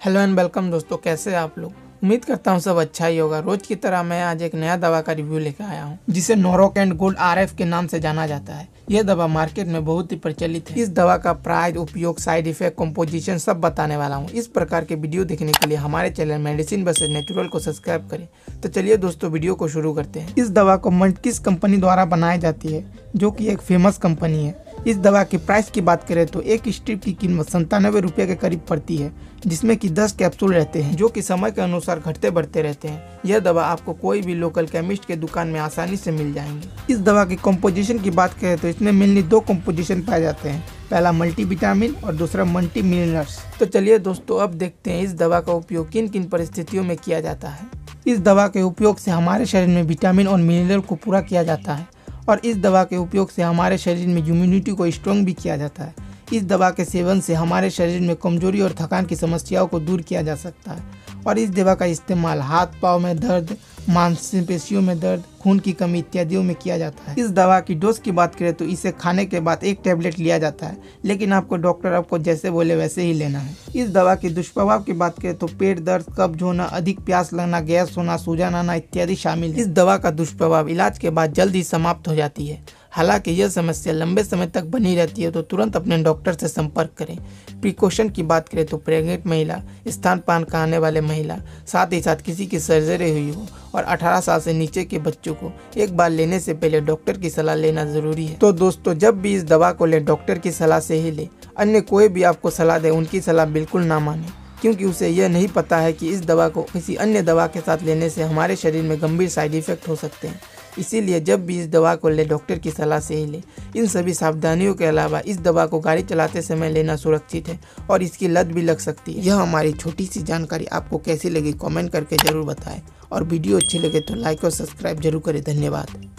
Hello and welcome दोस्तों, कैसे हैं आप लोग। उम्मीद करता हूँ सब अच्छा ही होगा। रोज की तरह मैं आज एक नया दवा का रिव्यू लेकर आया हूँ जिसे नोरोकेंट गोल्ड RF के नाम से जाना जाता है। यह दवा मार्केट में बहुत ही प्रचलित है। इस दवा का प्राइस, उपयोग, साइड इफेक्ट, कंपोजिशन सब बताने वाला हूँ। इस प्रकार के वीडियो देखने के लिए हमारे चैनल मेडिसिन वर्सेज नेचुरल को सब्सक्राइब करें। तो चलिए दोस्तों, वीडियो को शुरू करते हैं। इस दवा को किस कंपनी द्वारा बनाई जाती है, जो कि एक फेमस कंपनी है। इस दवा की प्राइस की बात करें तो एक स्ट्रिप की कीमत 97 रुपये के करीब पड़ती है, जिसमें कि 10 कैप्सूल रहते हैं, जो कि समय के अनुसार घटते बढ़ते रहते हैं। यह दवा आपको कोई भी लोकल केमिस्ट के दुकान में आसानी से मिल जाएंगे। इस दवा की कंपोजिशन की बात करें तो इसमें मेनली 2 कंपोजिशन पाए जाते हैं, पहला मल्टीविटामिन और दूसरा मल्टी मिनरल्स। तो चलिए दोस्तों, अब देखते हैं इस दवा का उपयोग किन किन परिस्थितियों में किया जाता है। इस दवा के उपयोग से हमारे शरीर में विटामिन और मिनरल को पूरा किया जाता है, और इस दवा के उपयोग से हमारे शरीर में इम्यूनिटी को स्ट्रॉन्ग भी किया जाता है। इस दवा के सेवन से हमारे शरीर में कमजोरी और थकान की समस्याओं को दूर किया जा सकता है। और इस दवा का इस्तेमाल हाथ पाँव में दर्द, मांसपेशियों में दर्द, खून की कमी इत्यादियों में किया जाता है। इस दवा की डोज की बात करें तो इसे खाने के बाद 1 टैबलेट लिया जाता है, लेकिन आपको डॉक्टर आपको जैसे बोले वैसे ही लेना है। इस दवा के दुष्प्रभाव की बात करें तो पेट दर्द, कब्ज होना, अधिक प्यास लगना, गैस होना, सूजन आना इत्यादि शामिल है। इस दवा का दुष्प्रभाव इलाज के बाद जल्द ही समाप्त हो जाती है। हालांकि यह समस्या लंबे समय तक बनी रहती है, तो तुरंत अपने डॉक्टर से संपर्क करें। प्रिकॉशन की बात करें तो प्रेग्नेंट महिला, स्तनपान कराने वाले महिला, साथ ही साथ किसी की सर्जरी हुई हो और 18 साल से नीचे के बच्चों को एक बार लेने से पहले डॉक्टर की सलाह लेना जरूरी है। तो दोस्तों, जब भी इस दवा को ले डॉक्टर की सलाह से ही ले। अन्य कोई भी आपको सलाह दे उनकी सलाह बिल्कुल ना माने, क्योंकि उसे यह नहीं पता है कि इस दवा को किसी अन्य दवा के साथ लेने से हमारे शरीर में गंभीर साइड इफेक्ट हो सकते हैं। इसीलिए जब भी इस दवा को ले डॉक्टर की सलाह से ही ले। इन सभी सावधानियों के अलावा इस दवा को गाड़ी चलाते समय लेना सुरक्षित है, और इसकी लत भी लग सकती है। यह हमारी छोटी सी जानकारी आपको कैसी लगी कमेंट करके जरूर बताएं, और वीडियो अच्छी लगे तो लाइक और सब्सक्राइब जरूर करें। धन्यवाद।